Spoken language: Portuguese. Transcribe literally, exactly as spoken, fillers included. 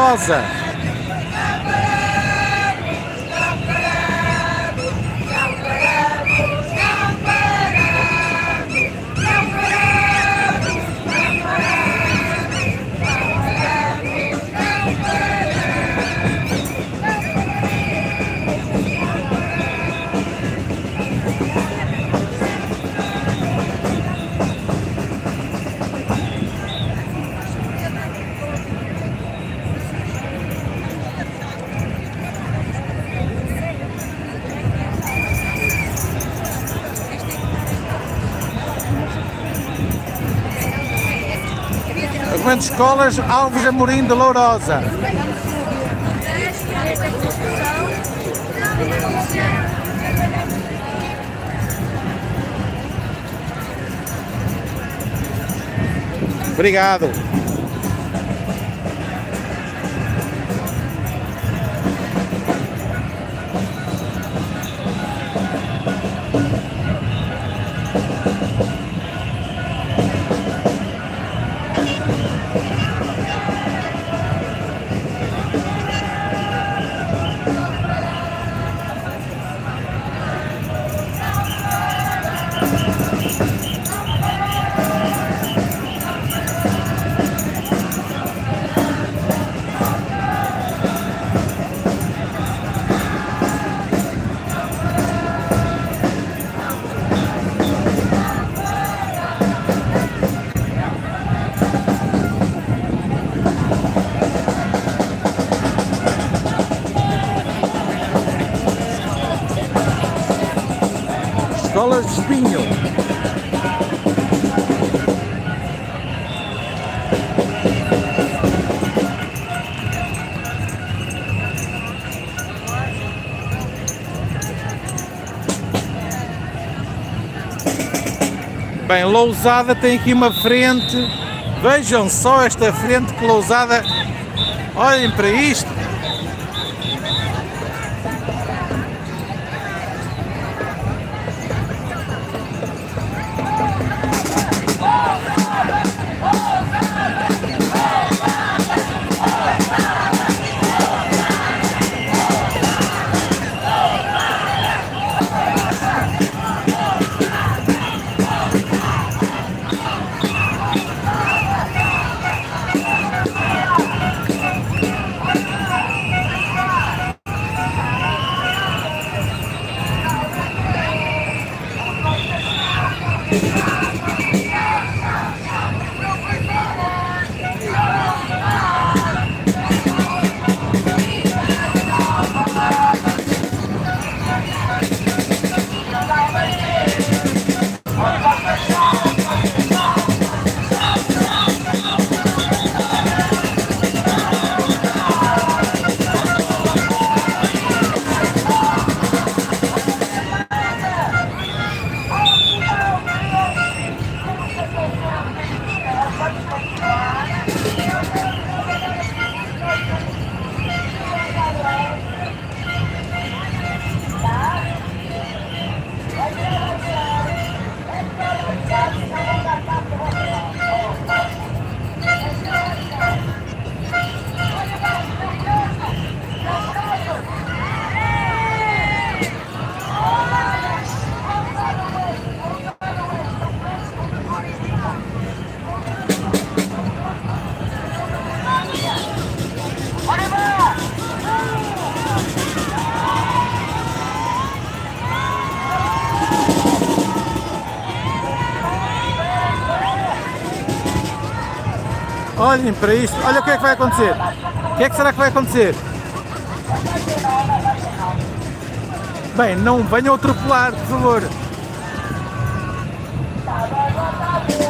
Lourosa. Argumento de Escolas Alves Amorim de Lourosa. Obrigado. Escola de Espinho. Bem, Lousada tem aqui uma frente. Vejam só esta frente que Lousada. Olhem para isto. Olhem para isto, olha o que é que vai acontecer. O que é que será que vai acontecer? Bem, não venham atropelar, por favor.